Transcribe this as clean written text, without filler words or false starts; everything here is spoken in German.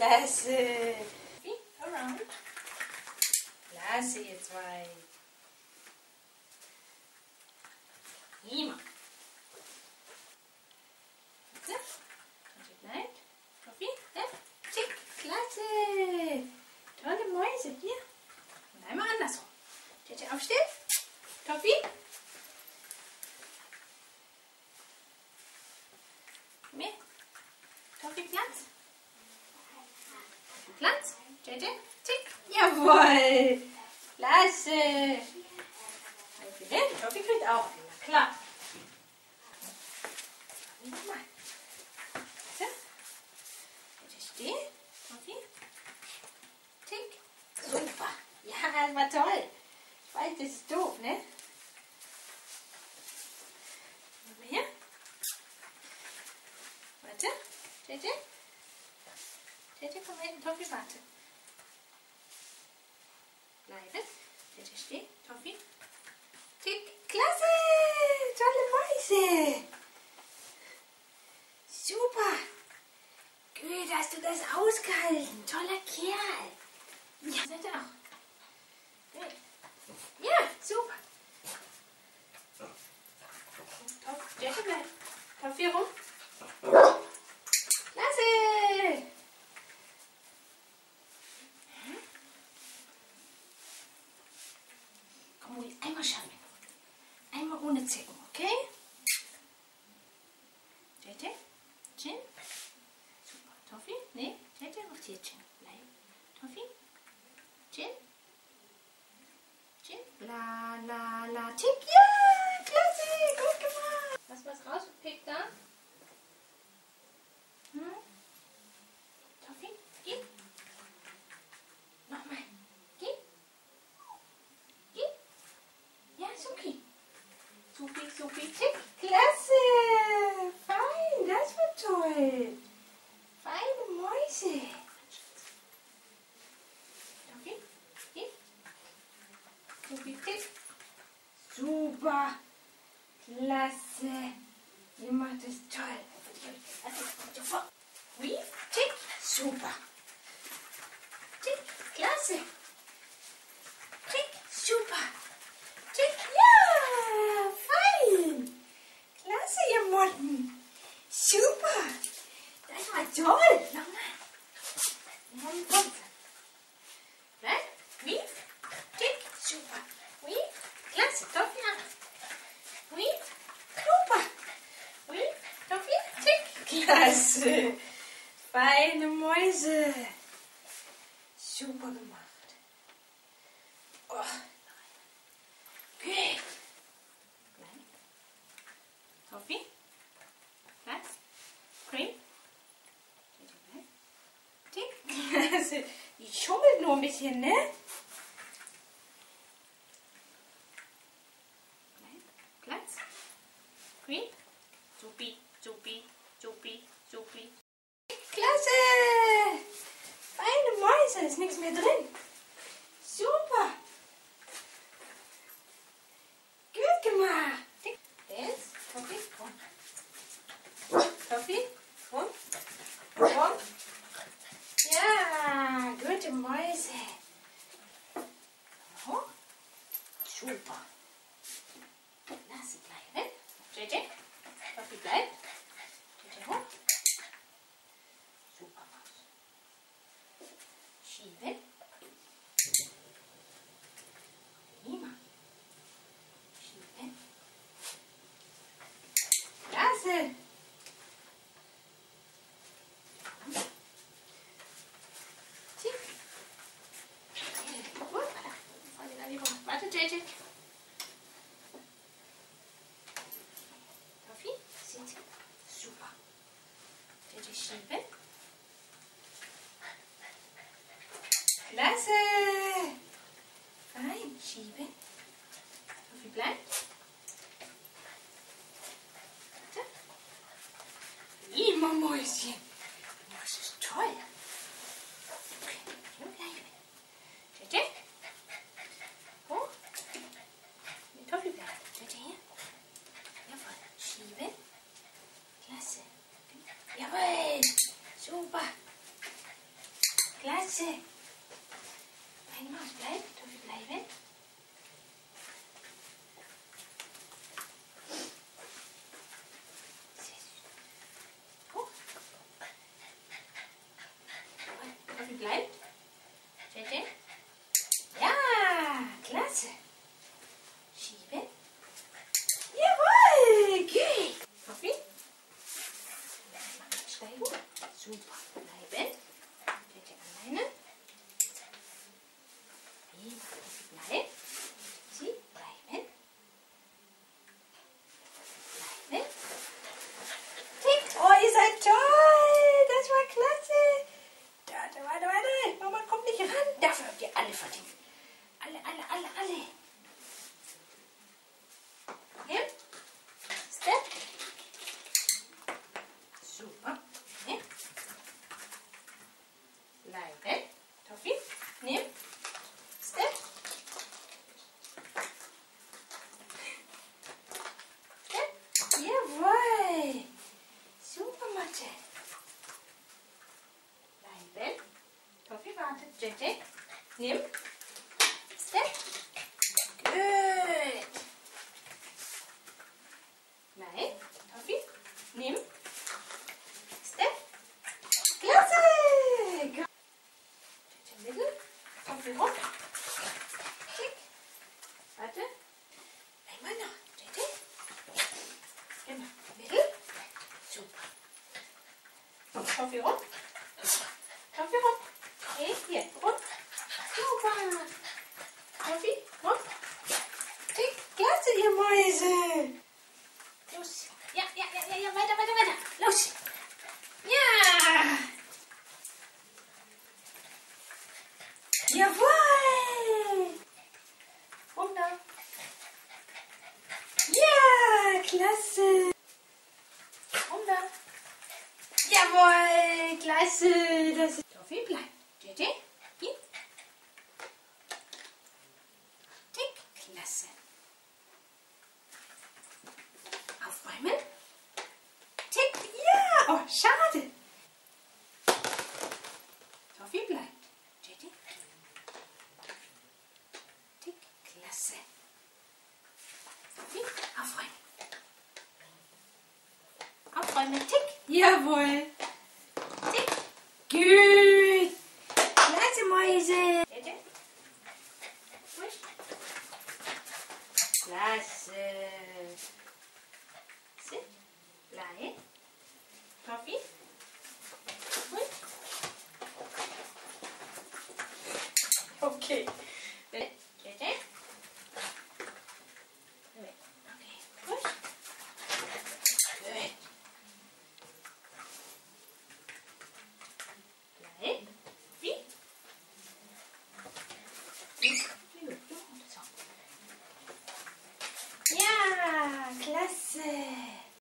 Klasse. Around. Klasse, ihr zwei. Prima. Bitte. Toffi bleibt. Toffi, tick. Klasse. Tolle Mäuse. Hier. Und einmal andersrum. Tete aufstehen. Toffi. Mehr. Toffi, Platz. Platz. Tete, tick. Jawohl. Klasse. Toffi kriegt auch. Na klar. Nochmal. Bitte stehen. Toffi. Tick. Super. Ja, das war toll. Ich weiß, das ist doof, ne? Mal her. Warte. Tete. Tete, komm hinten. Toffi, warte. Bleibe. Tete, stehen. Toffi. Tick. Klasse. Tolle Mäuse. Super. Gut, hast du das ausgehalten. Toller Kerl. Ja, seid ihr auch. Gut. Ja, super. Toffi, bleib. Toffi rum. Klasse. Komm, Uli, einmal schaffen. Einmal ohne Zicken, okay? Tete, Chin. Super. Toffi, nee, Tete, auf hier, Chin. Bleib. Toffi, Chin. Chin. La, la, la, tick. Ja, klasse, gut gemacht. Hast du was rausgepickt da? Toffi, geh. Nochmal. Geh. Geh. Ja, ist okay. Supi, tick. Klasse. Fein, das war toll. Feine Mäuse. Toffi, geh. Supi, tick. Super. Klasse. Ihr macht es toll. Wie? Tick. Super. Tick. Klasse. Tick. Super. Tick. Ja. Fein. Klasse, ihr Motten. Super. Das war toll. Nochmal. Bleib. Wie? Tick. Super. Wie? Klasse. Toffi an. Wie? Super. Wie? Toffi? Tick. Klasse. Feine Mäuse. Super gemacht. Oh. Gut. Bleib. Toffi? Platz. Cream. Tick. Klasse. Die schummelt nur ein bisschen, ne? Bleib. Platz. Cream. Supi. Klasse. Feine Mäuse. Ist nichts mehr drin. Super. Gut gemacht. Jetzt, Toffi, rum. Toffi, rum. Rum. Ja, gute Mäuse. Oh. Super. Lass sie bleiben. JJ, Toffi bleibt. JJ hoch. Super Maus. Schieben. Prima. Schieben. Klasse. Tick. Warte, JJ. Toffi, sind super. JJ schieben. Klasse. Fein, schieben. Toffi bleibt. Warte. Immer Mäuschen. Das ist toll. Okay, hier bleiben. JJ. Hoch. Die Toffi bleibt. JJ hier. Jawohl. Schieben. Klasse. Jawohl. Super. Kleine Maus, bleib. Toffi, bleiben. Hoch. Toffi, bleibt. Tete. Ja, klasse. Schieben. Jawohl, gut. Toffi. Steigen. Super. Bleiben. Tete alleine. Bleiben. Sie bleiben. Bleiben. Tick. Oh, ihr seid toll. Das war klasse. Warte. Mama kommt nicht ran. Dafür habt ihr alle verdient. Alle. Hier. Step. Super. Hier. Bleiben. Toffi. Nimm. Step. Step. Jawohl. Super, Mathe. Bleiben. Toffi wartet. Jette. Nimm. Step. Gut. Nein. Toffi. Nimm. Step. Klasse. Jette Mittel. Toffi hoch. Tick. Warte. Einmal noch. Jette. Immer. Mittel. Super. Toffi hoch. Toffi hoch. Okay, hier. Und. Super. Toffi hoch. Tick. Klasse, ihr Mäuse. Los. Ja. Weiter. Los. Ja. Jawohl. Runter. Ja, klasse. Runter. Jawohl, klasse. Das ist Toffi, bleibt. Jette, hier. Tick, klasse. Aufräumen. Tick, ja. Oh, schade. Toffi, bleibt. Jette. Tick, klasse. Toffi, aufräumen. Aufräumen, tick. Jawohl. Tick. Gut. Klasse, Mäuse. Jette. Ruhig. Klasse. Sit. Bleib. Toffi. Ruhig. Okay.